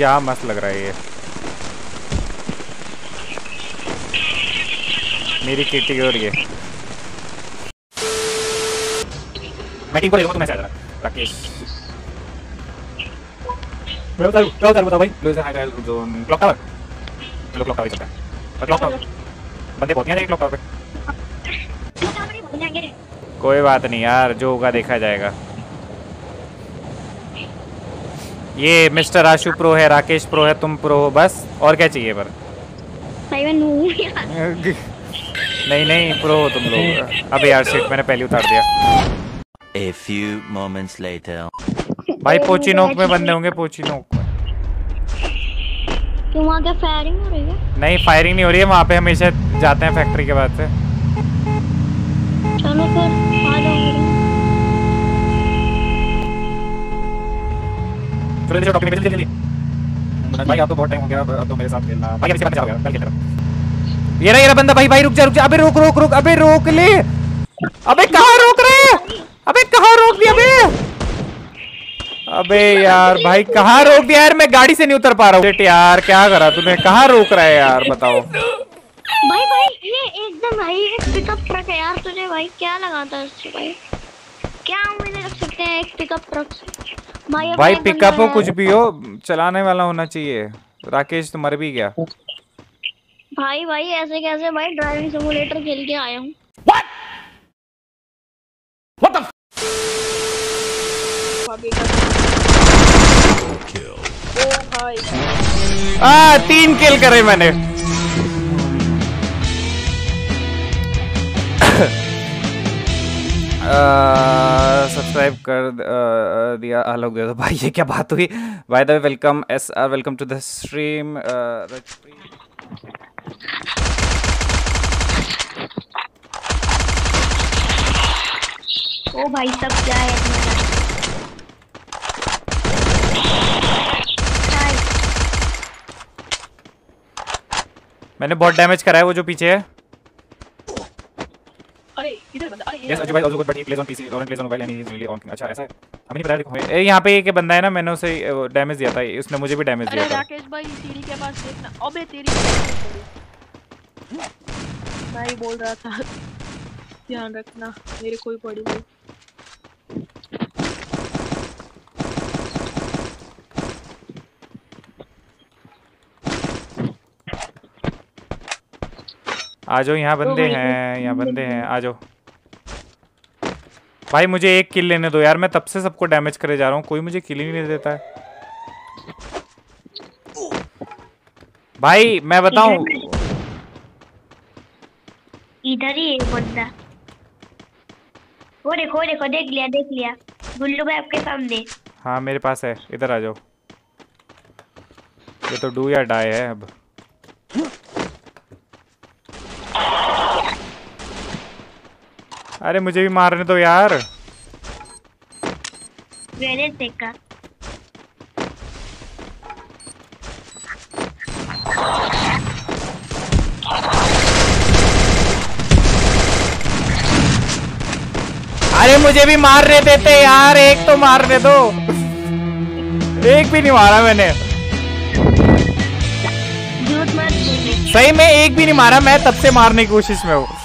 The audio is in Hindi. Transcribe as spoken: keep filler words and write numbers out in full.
क्या मस्त लग रहा है ये। मेरी किटी और ये मैं टीम को ले लूंगा, तुम्हें ऐसा राकेश बताओ बताओ बताओ भाई। लो से high dial zone clock tower, चलो क्लॉक टावर चलता है। और क्लॉक टावर बंदे बहुत हैं क्लॉक टावर पे। कोई बात नहीं यार, जो होगा देखा जाएगा। ये मिस्टर आशु प्रो है, राकेश प्रो है, तुम प्रो हो, बस और क्या चाहिए। पर भाई मैं नू यार। नहीं नहीं प्रो हो तुम लोग। अबे यार शिट, मैंने पहले उतार दिया। A few moments later. भाई पोचिनोक में बंदे होंगे, पोचिनोक में। क्यों वहाँ क्या फायरिंग हो रही है? नहीं फायरिंग नहीं हो रही है, वहाँ पे हमेशा जाते हैं फैक्ट्री के बाद से। चलो फिर आ जाओ। चलो चलो टॉपिक पे जल्दी जल्दी। भाई आप तो बहुत टाइम हो गया, अब तो मेरे साथ खेलना भाई। अभी से बाद में जाओगे कल की तरफ। ये रहा ये रहा बंदा। भाई भाई रुक जा रुक जा। अबे रोक रोक रोक। अबे रोक ले। अबे कहाँ रोक रहे हैं? अबे कहाँ रोक दिया बे? अबे यार भाई कहाँ रोक दिया यार? मैं गाड़ी से नहीं उतर पा रहा हूँ यार। क्या करा तूने? कहाँ रोक रहा है यार बताओ। भाई भाई ये एकदम भाई एक पिकअप ट्रक है यार। तुझे भाई क्या लगाता है इससे भाई? क्या उम्मीद रख सकते हैं एक पिकअप ट्रक से? भाई भाई पिकअप हो कुछ भी हो, चलाने वाला होना चाहिए। राकेश तो मर भी गया। भाई भाई ऐसे कैसे भाई? ड्राइविंग सिमुलेटर खेल के आया हूँ। What? What the? ओ भाई आ तीन किल करे मैंने। सब्सक्राइब कर आ, दिया आलोक दे दो भाई। ये क्या बात हुई? By the way welcome S R, welcome to the stream. ओ भाई सब क्या है? मैंने बहुत डैमेज करा है वो जो पीछे है। अरे इधर बंदा। अरे यस अजय भाई also good but he plays on PC और plays on mobile and he is really on. अच्छा ऐसा है, हमें नहीं पता। ए यहां पे एक बंदा है ना, मैंने उसे डैमेज दिया था, उसने मुझे भी डैमेज दिया था। अरे राकेश भाई सीढ़ी के पास देखना। अबे तेरी भाई बोल रहा था ध्यान रखना, मेरे कोई पड़ी नहीं। आ जाओ, यहाँ बंदे हैं, यहाँ बंदे हैं, आ जाओ भाई। मुझे एक किल लेने दो यार, मैं तब से सबको डैमेज करे जा रहा हूँ, कोई मुझे किल ही नहीं देता है भाई। मैं बताऊं इधर ही एक बंदा। वो देखो देखो, देख लिया देख लिया गुल्लू भाई आपके सामने। हाँ मेरे पास है, इधर आ जाओ। ये तो डू या डाई है अब। अरे मुझे भी मारने दो यार। ग्रेनेड फेंका। अरे मुझे भी मारने देते यार, एक तो मारने दो। एक भी नहीं मारा मैंने, झूठ मत बोलो। सही में एक भी नहीं मारा। मैं तब से मारने की कोशिश में हूँ।